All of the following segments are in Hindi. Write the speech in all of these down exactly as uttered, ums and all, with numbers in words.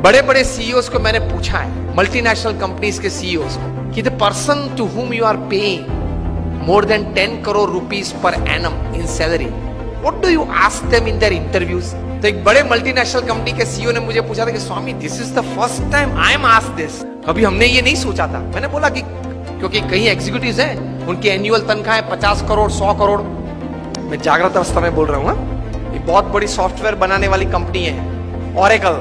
बड़े बड़े सीईओज को मैंने पूछा है, मल्टीनेशनल कंपनीज के सीईओज को, कि the person to whom you are paying more than ten crore rupees per annum in salary, what do you ask them in their interviews? तो एक बड़े मल्टीनेशनल कंपनी के सीईओ ने मुझे पूछा था कि Swami this is the first time I am asked this, अभी हमने ये नहीं सोचा था। मैंने बोला कि क्योंकि कई एग्जीक्यूटिव्स हैं, उनकी एनुअल तनख्वाह है पचास करोड़ सौ करोड़। मैं जागृत अवस्था में बोल रहा हूँ। ये बहुत बड़ी सॉफ्टवेयर बनाने वाली कंपनी है, ऑरेकल।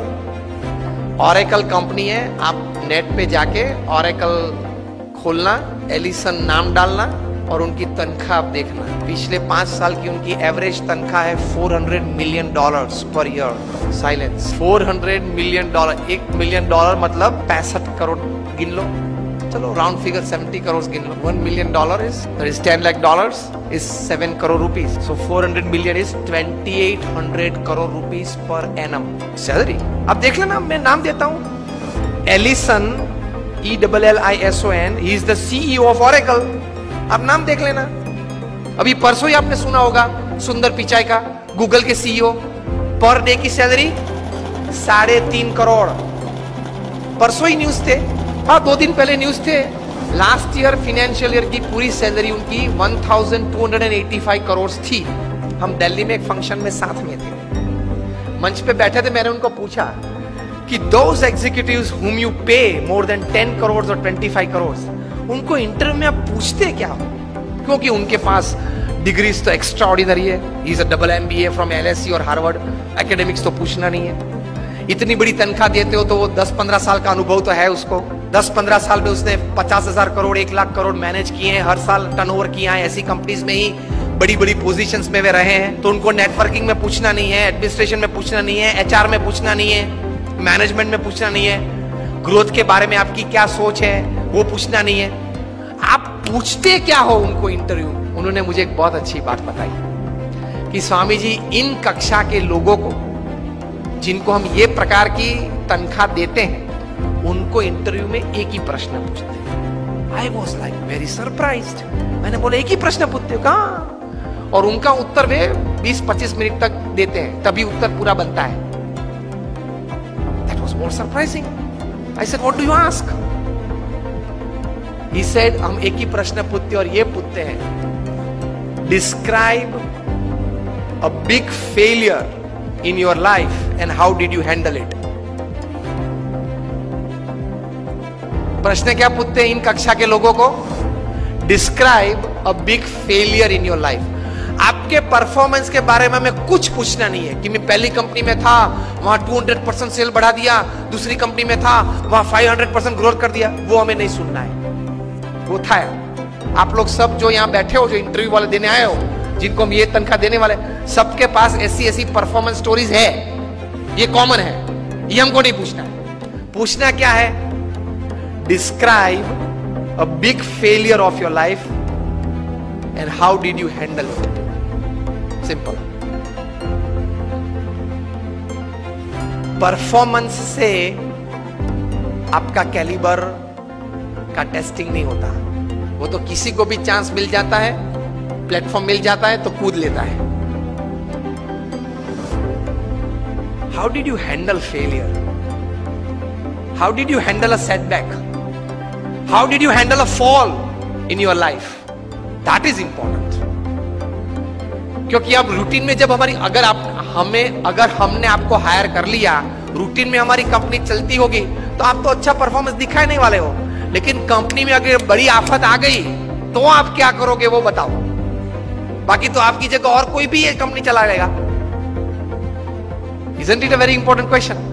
ऑरेकल कंपनी है, आप नेट पे जाके ऑरेकल खोलना, एलिसन नाम डालना और उनकी तनख्वाह आप देखना। पिछले पांच साल की उनकी एवरेज तनख्वाह है four hundred million dollars per year. Silence. Four hundred million dollar, एक मिलियन डॉलर मतलब पैंसठ करोड़ गिन लो, चलो राउंड फिगर सेवेंटी करोड़ गिन लो। One million dollar is that is ten lakh dollars is seven crore rupees, so four hundred million is twenty eight hundred crore rupees per annum salary. अब देख लेना, मैं नाम देता हूं, Ellison, E double L I S O N, he is the CEO of Oracle. आप नाम देख लेना। अभी परसों ही आपने सुना होगा सुंदर पिचाई का, गूगल के सीईओ, पर डे की सैलरी साढ़े तीन करोड़। परसों ही न्यूज थे, हाँ दो दिन पहले न्यूज थे। लास्ट ईयर फाइनेंशियल ईयर की पूरी सैलरी उनकी one thousand two hundred eighty five crore थी। हम दिल्ली में एक फंक्शन में साथ में थे, मंच पे बैठे थे। मैंने उनको पूछा कि दोज एग्जीक्यूटिव्स हुम यू पे मोर देन टेन करोड़ और ट्वेंटी फाइव करोड़, उनको इंटरव्यू में आप पूछते क्या हो? क्योंकि उनके पास डिग्रीज तो एक्स्ट्रा ऑर्डिनरी है, he is a double MBA from LSE और हार्वर्ड, एकेडमिक्स तो पूछना नहीं है। इतनी बड़ी तनख्वाह देते हो तो वो दस पंद्रह साल का अनुभव तो है उसको। दस पंद्रह साल में उसने पचास हजार करोड़ एक लाख करोड़ मैनेज किए हैं, हर साल टर्नओवर किया है, ऐसी कंपनीज में ही बड़ी बड़ी पोजीशंस में वे रहे हैं। तो उनको नेटवर्किंग में पूछना नहीं है, एडमिनिस्ट्रेशन में पूछना नहीं है, एचआर में पूछना नहीं है, मैनेजमेंट में पूछना नहीं है, ग्रोथ के बारे में आपकी क्या सोच है वो पूछना नहीं है। आप पूछते क्या हो उनको इंटरव्यू? उन्होंने मुझे एक बहुत अच्छी बात बताई कि स्वामी जी, इन कक्षा के लोगों को जिनको हम ये प्रकार की तनख्वाह देते हैं, उनको इंटरव्यू में एक ही प्रश्न पूछते हैं। I was like very surprised. मैंने बोला एक ही प्रश्न पूछते हो कहाँ? और उनका उत्तर वे बीस पच्चीस मिनट तक देते हैं, तभी उत्तर पूरा बनता है। That was more surprising. I said what do you ask? He said, हम एक ही प्रश्न पूछते और ये पूछते हैं, describe a big failure in your life and how did you handle it. प्रश्न क्या पूछते हैं इन कक्षा के लोगों को? Describe a big failure in your life. आपके परफॉर्मेंस के बारे में हमें कुछ पूछना नहीं है कि मैं पहली कंपनी में था, वहां टू हंड्रेड परसेंट सेल बढ़ा दिया, दूसरी कंपनी में था, वहां फाइव हंड्रेड परसेंट ग्रोथ कर दिया, वो हमें नहीं सुनना है। वो था आप लोग सब जो यहाँ बैठे हो, जो इंटरव्यू वाले देने आए हो, जिनको हम ये तनख्वाह देने वाले, सबके पास ऐसी ऐसी परफॉर्मेंस स्टोरीज है, ये कॉमन है, ये हमको नहीं पूछना है। पूछना क्या है? Describe a big failure of your life and how did you handle it. Simple. Performance से आपका कैलिबर का टेस्टिंग नहीं होता, वो तो किसी को भी चांस मिल जाता है, प्लेटफॉर्म मिल जाता है तो कूद लेता है। How did you handle failure? How did you handle a setback? How did you handle a fall in your life? That is important. क्योंकि अब रूटीन में जब हमारी, अगर आप हमें अगर हमने आपको हायर कर लिया, रूटीन में हमारी कंपनी चलती होगी तो आप तो अच्छा परफॉर्मेंस दिखाने नहीं वाले हो। लेकिन कंपनी में अगर बड़ी आफत आ गई तो आप क्या करोगे वो बताओ। बाकी तो आपकी जगह और कोई भी ये कंपनी चला लेगा। Isn't it a very important question?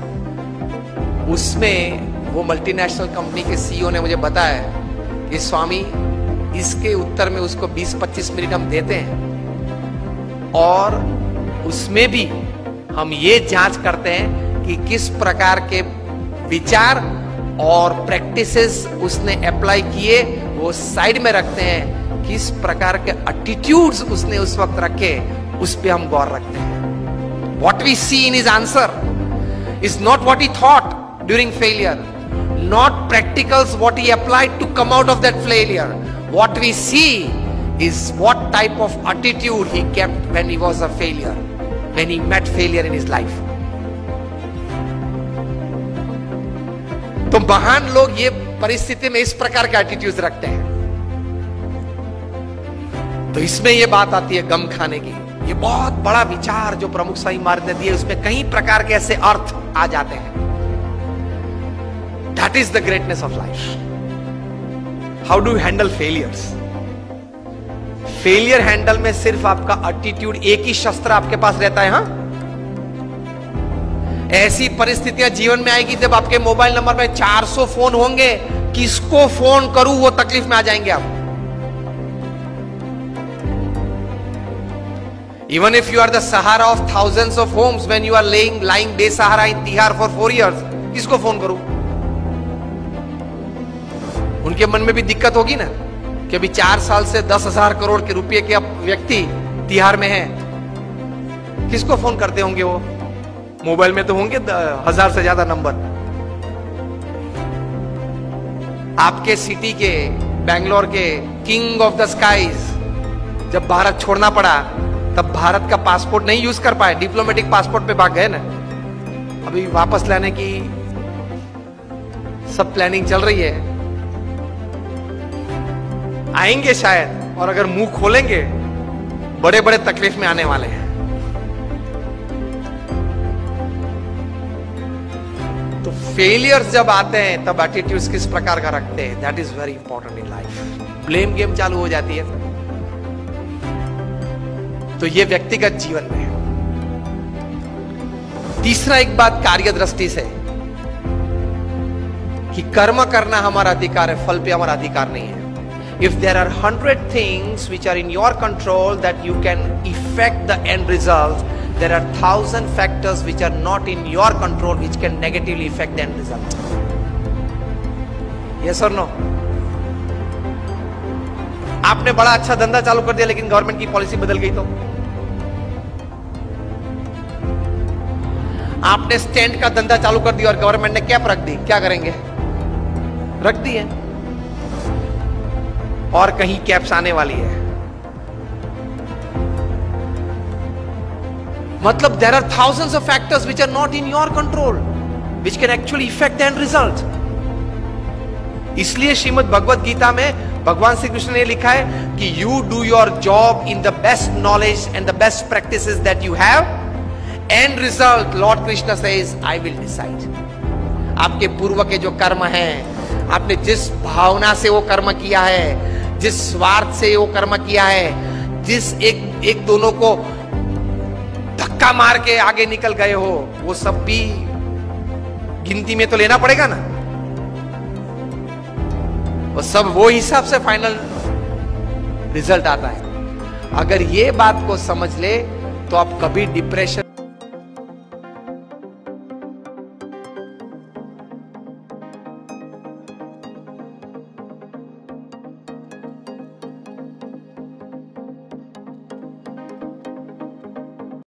उसमें वो मल्टीनेशनल कंपनी के सीईओ ने मुझे बताया कि स्वामी, इसके उत्तर में उसको बीस पच्चीस मिनट हम देते हैं और उसमें भी हम ये जांच करते हैं कि किस प्रकार के विचार और प्रैक्टिसेस उसने अप्लाई किए, वो साइड में रखते हैं। किस प्रकार के एटीट्यूड्स उसने उस वक्त रखे, उस पे हम गौर रखते हैं। What we see in his answer is not what he thought during failure, not practicals what he applied to come out of that failure. What we see is what type of attitude he kept when he was a failure, when he met failure in his life. महान लोग ये परिस्थिति में इस प्रकार के एटीट्यूड रखते हैं। तो इसमें ये बात आती है गम खाने की। ये बहुत बड़ा विचार जो प्रमुख स्वामी महाराज ने दिए, उसमें कई प्रकार के ऐसे अर्थ आ जाते हैं। That is the greatness of life. How do you handle failures? Failure handle में सिर्फ आपका एटीट्यूड, एक ही शस्त्र आपके पास रहता है। हाँ, ऐसी परिस्थितियां जीवन में आएगी जब आपके मोबाइल नंबर में चार सौ फोन होंगे, किसको फोन करूं, वो तकलीफ में आ जाएंगे आप। Even if you are the Sahara of thousands of homes, when you are laying lying बेसहारा in Tihar for four years, किसको फोन करूं? उनके मन में भी दिक्कत होगी ना कि अभी चार साल से दस हजार करोड़ के रुपए के व्यक्ति तिहाड़ में हैं, किसको फोन करते होंगे वो? मोबाइल में तो होंगे हजार से ज्यादा नंबर। आपके सिटी के, बैंगलोर के किंग ऑफ द स्काईज जब भारत छोड़ना पड़ा, तब भारत का पासपोर्ट नहीं यूज कर पाए, डिप्लोमेटिक पासपोर्ट पे भाग गए ना। अभी वापस लाने की सब प्लानिंग चल रही है, आएंगे शायद, और अगर मुंह खोलेंगे बड़े बड़े तकलीफ में आने वाले हैं। तो फेलियर्स जब आते हैं तब एटीट्यूड्स किस प्रकार का रखते हैं, that is very important in life. Blame game चालू हो जाती है। तो ये व्यक्तिगत जीवन में है। तीसरा एक बात कार्य दृष्टि से, कि कर्म करना हमारा अधिकार है, फल पे हमारा अधिकार नहीं है। If there are hundred things which are in your control that you can effect the end result, there are thousand factors which are not in your control which can negatively effect the end result. Yes और नो? आपने बड़ा अच्छा धंधा चालू कर दिया, लेकिन गवर्नमेंट की पॉलिसी बदल गई तो? आपने स्टैंड का धंधा चालू कर दिया और गवर्नमेंट ने कैप रख दी, क्या करेंगे? रख दी है, और कहीं कैप्स आने वाली है। मतलब there are thousands of factors which are not in your control which can actually effect the end result. इसलिए श्रीमद् भगवद गीता में भगवान श्री कृष्ण ने लिखा है कि you do your job in the best knowledge and the best practices that you have, and result Lord Krishna says I will decide. आपके पूर्व के जो कर्म हैं, आपने जिस भावना से वो कर्म किया है, जिस स्वार्थ से वो कर्म किया है, जिस एक एक दोनों को धक्का मार के आगे निकल गए हो, वो सब भी गिनती में तो लेना पड़ेगा ना। वो सब वो हिसाब से फाइनल रिजल्ट आता है। अगर ये बात को समझ ले तो आप कभी डिप्रेशन